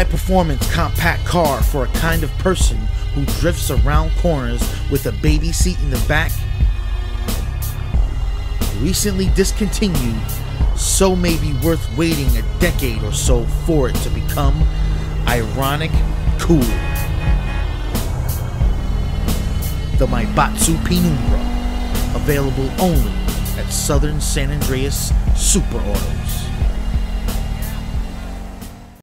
high-performance compact car for a kind of person who drifts around corners with a baby seat in the back. Recently discontinued, so may be worth waiting a decade or so for it to become ironic cool. The Maibatsu Penumbra, available only at Southern San Andreas Super Autos.